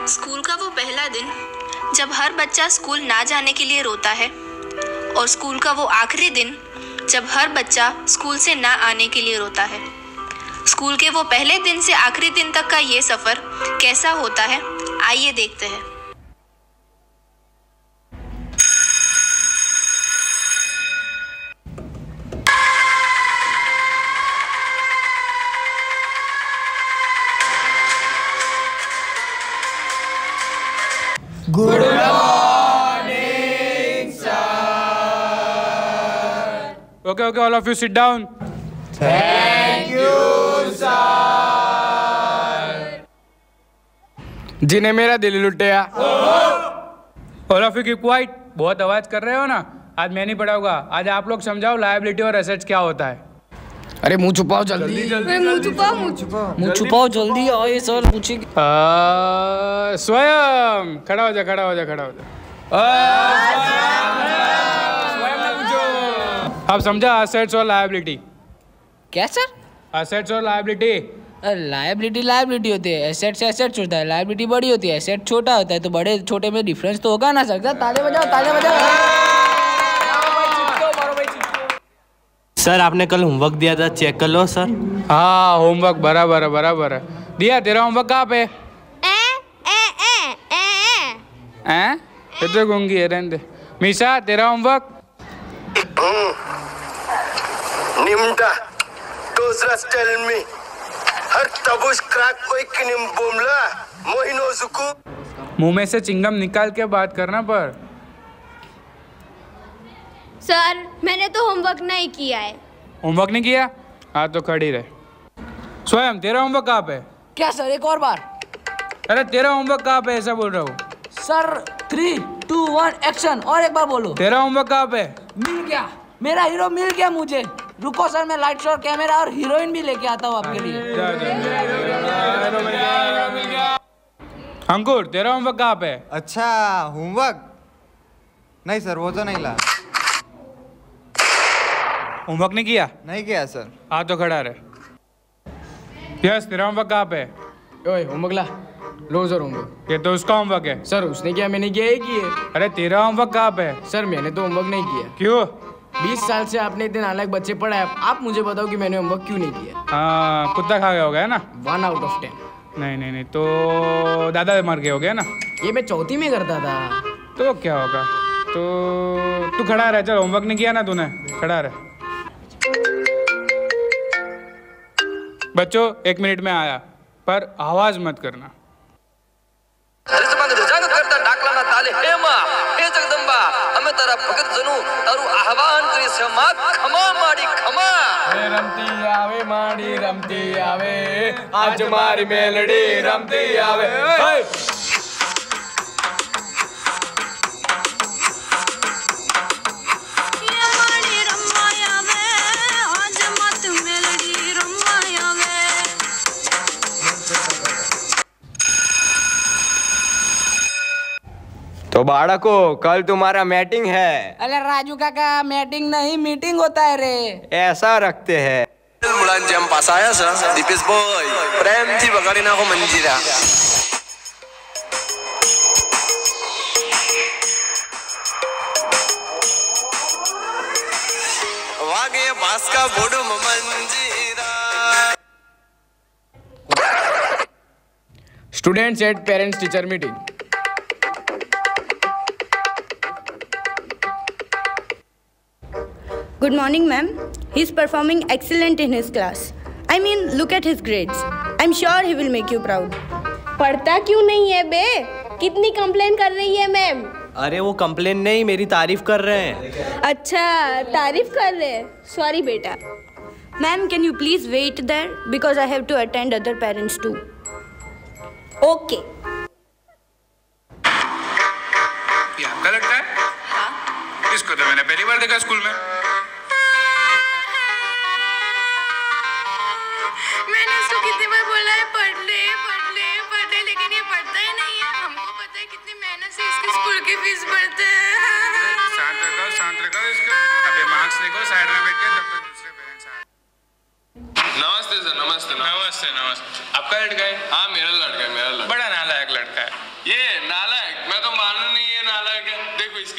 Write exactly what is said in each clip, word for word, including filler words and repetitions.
School का वो पहला दिन जब हर बच्चा स्कूल ना जाने के लिए रोता है, और स्कूल का वो आखिरी दिन जब हर बच्चा स्कूल से ना आने के लिए रोता है। स्कूल के वो पहले दिन से आखिरी दिन तक का ये सफ़र कैसा होता है, आइए देखते हैं। Good morning, sir. Okay, okay, all of you sit down. Thank you, sir. जिन्हें मेरा दिल लुटिया। All of you keep quiet. बहुत आवाज कर रहे हो ना। आज मैं नहीं पढ़ाऊंगा। आज आप लोग समझाओ लायबिलिटी और एसेट्स क्या होता है। अरे मुंह छुपाओ जल्दी जल्दी मुंह छुपाओ मुंह छुपाओ मुंह छुपाओ जल्दी। आओ ये सर पूछेगी। स्वयं खड़ा हो जा खड़ा हो जा खड़ा हो जा। स्वयं ना पूछो। आप समझा एसेट्स और लायबिलिटी? क्या सर? एसेट्स और लायबिलिटी? लायबिलिटी लायबिलिटी होती है, एसेट्स एसेट्स होता है, लायबिलिटी बड़ी होती है, एसेट छोटा होता है, तो बड़े छोटे में डिफरेंस तो होगा ना सर। ताले बजाओ ताले बजाओ। सर आपने कल होमवर्क दिया था, चेक कर लो सर। हाँ होमवर्क बराबर है बराबर है। दिया तेरा होमवर्क कहाँ पे? हैं? ये तो गूंगी है, रहने दे। मीशा तेरा होमवर्क? निम्डा Does tell me हर तबुश क्रैक कोई किनिम बोमला मोहिनो जुकू। मुंह में से चिंगम निकाल के बात करना पर। सर मैंने तो होमवर्क नहीं किया है। होमवर्क नहीं किया? हाँ तो खड़ी रहे। स्वयं तेरा होमवर्क कहाँ पे? क्या सर एक और बार? अरे तेरा होमवर्क कहाँ पे, ऐसा बोल रहा हूँ sir. Three two one action. और एक बार बोलो। तेरा होमवर्क कहाँ पे? मिल गया, मेरा हीरो मिल गया मुझे। रुको सर मैं लाइट शॉट कैमरा और हीरोइन भी लेके आता हूँ आपके लिए। अंकुर तेरा होमवर्क कहाँ पे? अच्छा होमवर्क नहीं सर, वो तो नहीं ला। होमवर्क नहीं किया? नहीं किया सर। हाँ तो खड़ा रहे। यस तेरा होमवर्क कहाँ पे? ओए होमवर्क ला लो सर होमवर्क। ये तो उसका होमवर्क है। सर उसने किया मैंने किया ही किए। अरे तेरा होमवर्क कहाँ पे? सर मैंने तो होमवर्क नहीं किया। क्यों? बीस साल से आपने इतने नालायक बच्चे पढ़ाए, आप मुझे बताओ कि मैंने होमवर्क क्यों नहीं किया। हाँ कुत्ता खा गया होगा है ना? One out of ten. नहीं नहीं नहीं तो दादा मर गए हो गया ना? ये मैं चौथी में करता था। तो क्या होगा? तो तू खड़ा रह, चल होमवर्क नहीं किया ना तूने, खड़ा रह। बच्चों एक मिनट में आया, पर आवाज मत करना। हमें तेरा भगत जनू तारू आह्वान करी से मां खमा माड़ी खमा। वे रमती आवे माड़ी रमती आवे, आज मारी मेलडी रमती आवे। तो बाड़को कल तुम्हारा मीटिंग है। अरे राजू काका मीटिंग नहीं मीटिंग होता है रे। ऐसा रखते हैं। मुलांजम पासाया सर दीपेश बॉय प्रेम थी बगाड़ी ना को मंजीरा। वागे बास का बोडो मंजीरा। Students at parents teacher meeting. Good morning, ma'am. He's performing excellent in his class. I mean, look at his grades. I'm sure he will make you proud. पढ़ता क्यों नहीं है बे? कितनी कंप्लेन कर रही है मैम? अरे वो कंप्लेन नहीं, मेरी तारीफ कर रहे हैं। अच्छा तारीफ कर रहे हैं। सॉरी बेटा। Ma'am, can you please wait there because I have to attend other parents too. Okay. ये आपका लड़का है? हाँ। इसको तो मैंने पहली बार देखा स्कूल में। मैंने उसको कितनी बार बोला है पढ़ ले पढ़ ले पढ़ ले, लेकिन ये पढ़ता ही नहीं है। हमको पता है कितनी मेहनत से इसके स्कूल की फीस भरते हैं। शांत रखो शांत रखो इसको। अबे मार्क्स देखो साइड में बैठ के, तब तक दूसरे पेरेंट्स आ। नमस्ते सर। नमस्ते नमस्ते नमस्ते। आपका लड़का है? हाँ मेरा लड़का है, मेरा लड़का। बड़ा नालायक लड़का है।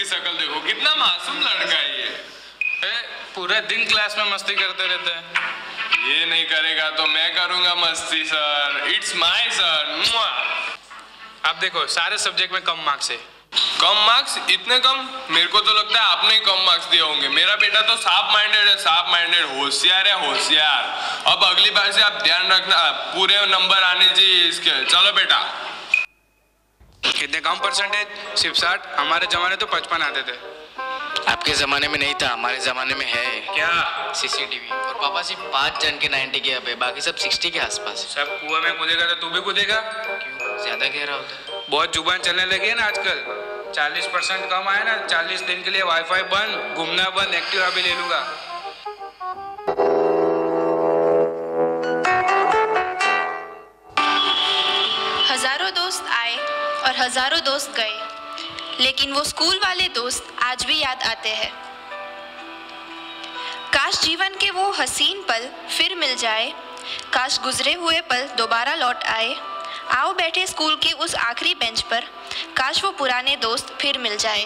शक्ल देखो, कितना मासूम लड़का है ये। ए, पूरे दिन क्लास में मस्ती करते रहते हैं। ये नहीं करेगा तो मैं करूंगा मस्ती सर, इट्स माय सर। आप देखो सारे सब्जेक्ट में कम मार्क्स है। कम मार्क्स? इतने कम? मेरे को तो लगता है आपने ही कम मार्क्स दिए होंगे। मेरा बेटा तो साफ माइंडेड है, साफ माइंडेड, होशियार है, होशियार। अब अगली बार से आप ध्यान रखना, पूरे नंबर आने चाहिए इसके। चलो बेटा। कितने कम परसेंटेज? सिर्फ साठ? हमारे जमाने तो पचपन आते थे। आपके जमाने में नहीं था, हमारे जमाने में है। क्या? सीसीटीवी। और पापा सिर्फ पाँच जन के नाइन्टी के अब है, बाकी सब सिक्सटी के आसपास। सब कुआं में कूदेगा तो तू भी कूदेगा? क्यों, ज्यादा गहरा होता है? बहुत जुबान चलने लगी है ना आजकल। चालीस परसेंट कम आया ना, चालीस दिन के लिए वाईफाई बंद, घूमना बंद, एक्टिवा भी ले लूंगा। हजारों दोस्त आए और हजारों दोस्त गए, लेकिन वो स्कूल वाले दोस्त आज भी याद आते हैं। काश जीवन के वो हसीन पल फिर मिल जाए, काश गुजरे हुए पल दोबारा लौट आए। आओ बैठे स्कूल की उस आखिरी बेंच पर, काश वो पुराने दोस्त फिर मिल जाए।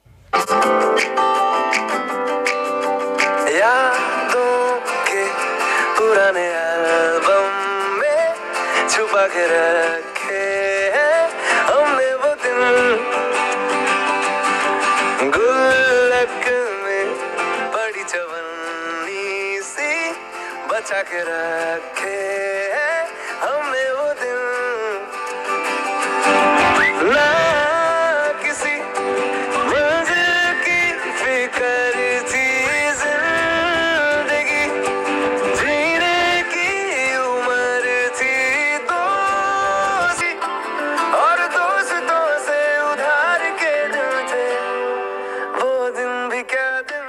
यादों के पुराने एल्बम में छुपा के रखे हैं हमने वो दिन, गुल्लक में बड़ी चवन्नी सी बचा के रखे हैं हमने वो दिन। ना किसी मंजिल की फिक्र थी जिंदगी, जीने की उम्र थी दोस्ती, और दोस्तों से उधार के दिन थे वो दिन भी क्या दिन।